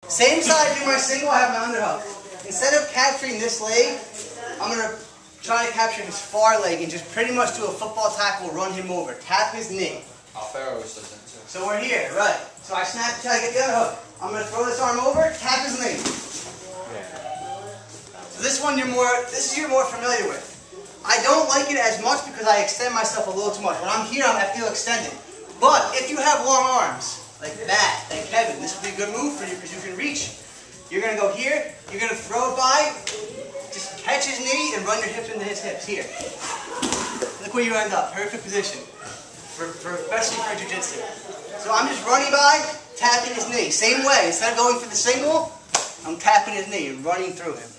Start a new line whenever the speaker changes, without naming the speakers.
Same side I do my single, I have my underhook. Instead of capturing this leg, I'm going to try to capture his far leg and just pretty much do a football tackle, run him over. Tap his knee. So we're here, right. So I snap until I get the underhook. I'm going to throw this arm over, tap his knee. So this one you're more familiar with. I don't like it as much because I extend myself a little too much. When I'm here, I feel extended. But if you have long arms, like that, like Kevin, this would be a good move for you because you can reach. You're going to go here, you're going to throw it by, just catch his knee and run your hips into his hips. Here. Look where you end up. Perfect position. Especially for jiu-jitsu. So I'm just running by, tapping his knee. Same way. Instead of going for the single, I'm tapping his knee and running through him.